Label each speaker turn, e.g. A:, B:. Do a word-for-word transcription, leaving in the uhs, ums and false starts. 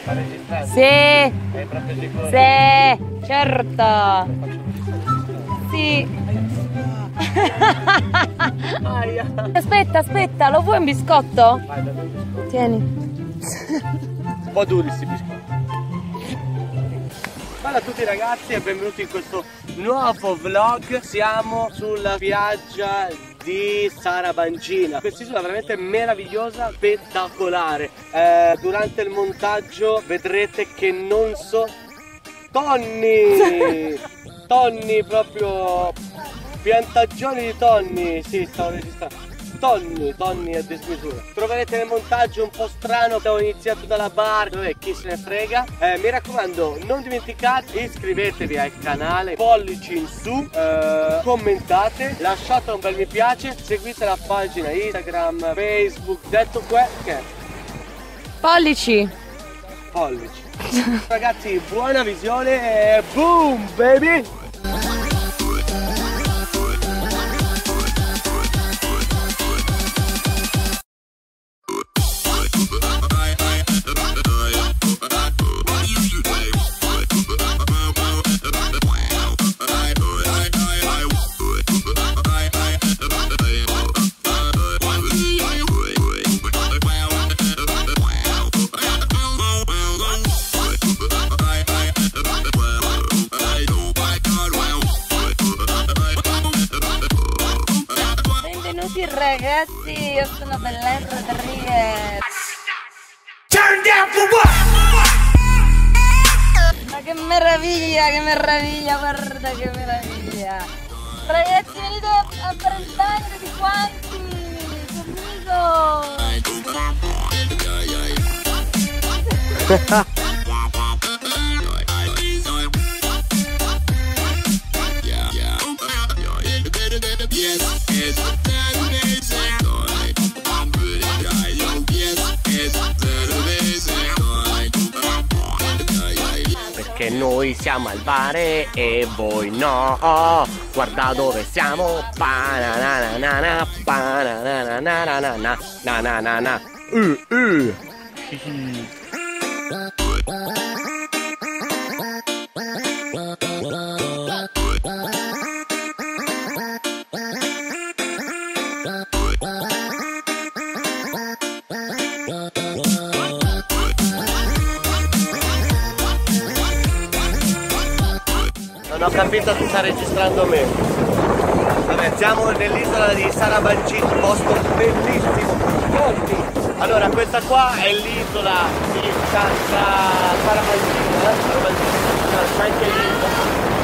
A: Sta registrando?
B: Sì.
A: È proprio sicuro?
B: Sì, certo. Sì. Aspetta, aspetta, lo vuoi un biscotto?
A: Vai, dammi un biscotto.
B: Tieni.
A: Un po' duri sti biscotti. Ciao a tutti ragazzi e benvenuti in questo nuovo vlog. Siamo sulla spiaggia di Sarabangina. Quest'isola è veramente meravigliosa, spettacolare. eh, Durante il montaggio vedrete che non so... Tonni! Tonni proprio... Piantagioni di tonni. Sì, stavo registrando. Tonni, tonni a dismisura. Troverete nel montaggio un po' strano. Abbiamo iniziato dalla bar, dove chi se ne frega. eh, Mi raccomando, non dimenticate, iscrivetevi al canale, pollici in su, eh, commentate, lasciate un bel mi piace, seguite la pagina Instagram, Facebook. Detto che
B: Pollici.
A: pollici. Ragazzi, buona visione e boom baby.
B: Ragazzi, io sono Belen Rodriguez.
C: Turn down for what?
B: Ma che meraviglia, che meraviglia, guarda che meraviglia. Ragazzi, venite a fare il bagno di quanti, subito.
A: Perché noi siamo al bar e voi no. Guarda dove siamo. Bananana, bananana, na na na na. Uh, uh. Non ho capito se sta registrando me. Vabbè, siamo nell'isola di Sarabangina, un posto bellissimo. Molti. Allora, questa qua è l'isola di Santa Sarabangina. Sarabangina, c'è anche l'isola.